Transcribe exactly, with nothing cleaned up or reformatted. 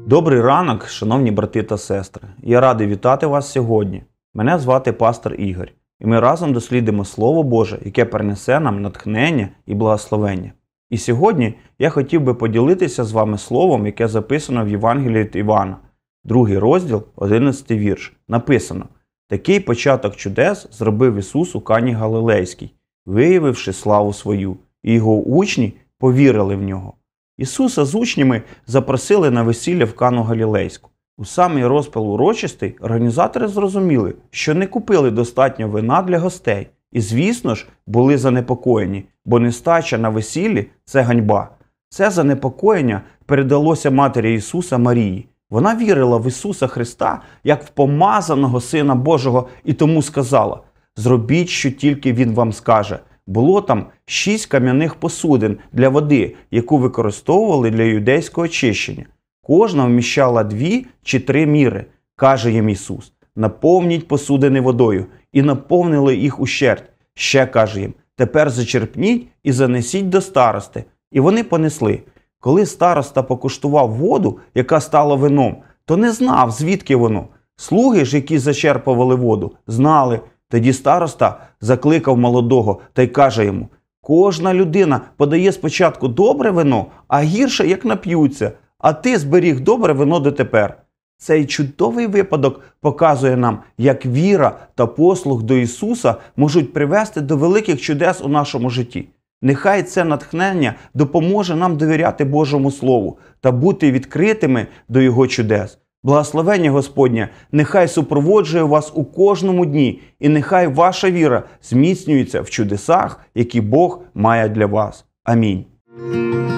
Добрий ранок, шановні брати та сестри. Я радий вітати вас сьогодні. Мене звати пастор Ігор, і ми разом дослідимо Слово Боже, яке принесе нам натхнення і благословення. І сьогодні я хотів би поділитися з вами словом, яке записано в Євангелії від Івана, другий розділ, одинадцятий вірш. Написано: «Такий початок чудес зробив Ісус у Кані Галилейській, виявивши славу свою, і його учні повірили в нього». Ісуса з учнями запросили на весілля в Кану Галілейську. У самий розпал урочистий організатори зрозуміли, що не купили достатньо вина для гостей. І, звісно ж, були занепокоєні, бо нестача на весіллі – це ганьба. Це занепокоєння передалося матері Ісуса Марії. Вона вірила в Ісуса Христа як в помазаного Сина Божого і тому сказала: «Зробіть, що тільки Він вам скаже». Було там шість кам'яних посудин для води, яку використовували для юдейського очищення. Кожна вміщала дві чи три міри. Каже їм Ісус: «Наповніть посудини водою». І наповнили їх ущерть. Ще каже їм: «Тепер зачерпніть і занесіть до старости». І вони понесли. Коли староста покуштував воду, яка стала вином, то не знав, звідки воно. Слуги ж, які зачерпували воду, знали. Тоді староста закликав молодого та й каже йому: «Кожна людина подає спочатку добре вино, а гірше, як нап'ються, а ти зберіг добре вино дотепер». Цей чудовий випадок показує нам, як віра та послуг до Ісуса можуть привести до великих чудес у нашому житті. Нехай це натхнення допоможе нам довіряти Божому Слову та бути відкритими до Його чудес. Благословення Господнє нехай супроводжує вас у кожному дні, і нехай ваша віра зміцнюється в чудесах, які Бог має для вас. Амінь.